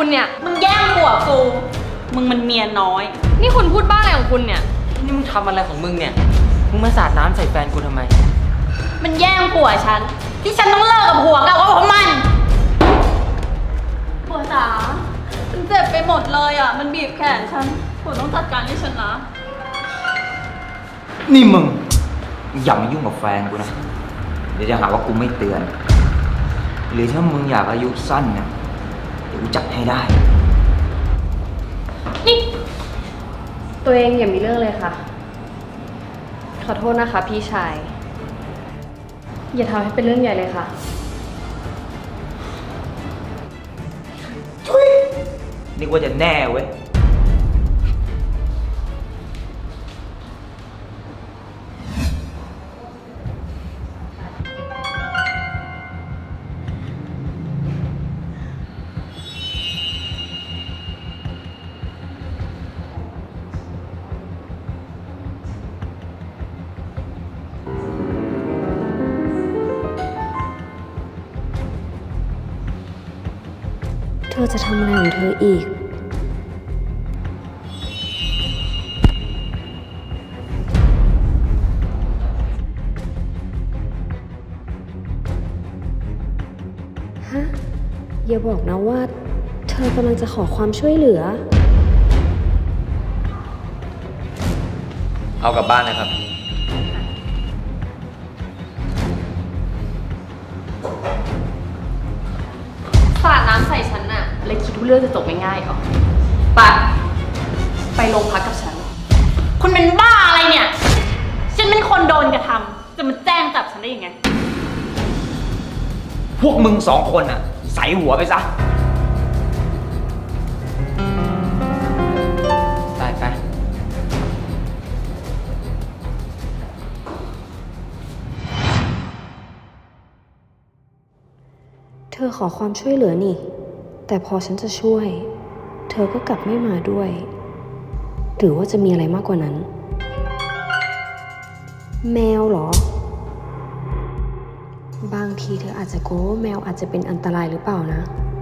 คุณเนี่ยมึงแย่งผัวกูมึงมันเมียน้อยนี่คุณพูดบ้าอะไรของคุณเนี่ยนี่มึงทำอะไรของมึงเนี่ยมึงมาสาดน้ำใส่แฟนกูทำไมมันแย่งผัวฉันที่ฉันต้องเลิกกับผัวเก่าก็เพราะมันผัวจ๋าฉันเจ็บไปหมดเลยอ่ะมันบีบแขนฉันผัวต้องจัดการให้ฉันนะนี่มึงอย่ามายุ่งกับแฟนกูนะเดี๋ยวจะหาว่ากูไม่เตือนหรือถ้ามึงอยากอายุสั้นเนี่ยเดี๋ยวกูจัดให้ได้นี่ตัวเองอย่ามีเรื่องเลยค่ะขอโทษนะคะพี่ชายอย่าทำให้เป็นเรื่องใหญ่เลยค่ะนึกว่าจะแน่เว้ยเธอจะทำอะไรของเธออีกฮะอย่าบอกนะว่าเธอกำลังจะขอความช่วยเหลือเอากลับบ้านนะครับสาดน้ำใส่ฉันน่ะเลยคิดว่าเรื่องจะจบง่ายๆหรอไปโรงพักกับฉันคุณเป็นบ้าอะไรเนี่ยฉันเป็นคนโดนกระทำจะมาแจ้งจับฉันได้ยังไงพวกมึงสองคนอ่ะใส่หัวไปซะไปเธอขอความช่วยเหลือนี่แต่พอฉันจะช่วยเธอก็กลับไม่มาด้วยหรือว่าจะมีอะไรมากกว่านั้นแมวเหรอบางทีเธออาจจะกลัวว่าแมวอาจจะเป็นอันตรายหรือเปล่านะ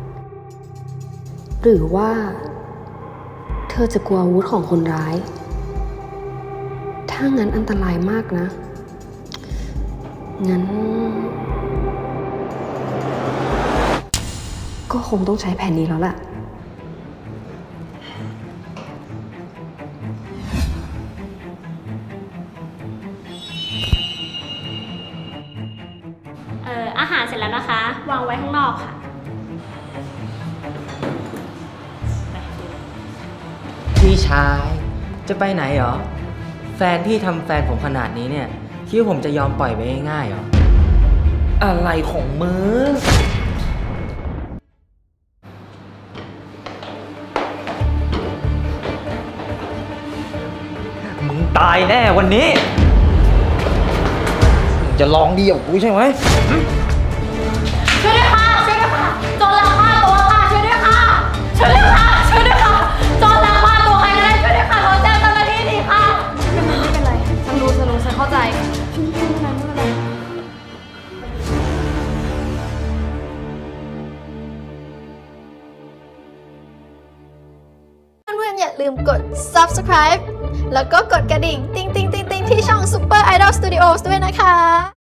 หรือว่าเธอจะกลัวอาวุธของคนร้ายถ้างั้นอันตรายมากนะงั้นก็คงต้องใช้แผนนี้แล้วล่ะอาหารเสร็จแล้วนะคะวางไว้ข้างนอกค่ะพี่ชายจะไปไหนเหรอแฟนพี่ทำแฟนผมขนาดนี้เนี่ยคิดว่าผมจะยอมปล่อยไปง่ายๆเหรออะไรของมึงมึงตายแน่วันนี้จะลองดีกับกูใช่ไหมช่วยด้วยค่ะช่วยด้วยค่ะโจรลักพาตัวค่ะช่วยด้วยค่ะช่วยด้วยค่ะช่วยด้วยค่ะโจรลักพาตัวใครก็ได้ช่วยด้วยค่ะโทรแจ้งเจ้าหน้าที่ทีค่ะไม่เป็นไรฉันรู้ฉันเข้าใจเพื่อนๆอย่าลืมกด subscribe แล้วก็กดกระดิ่งติ๊งๆๆๆที่ช่อง Super Idol Studios ด้วยนะคะ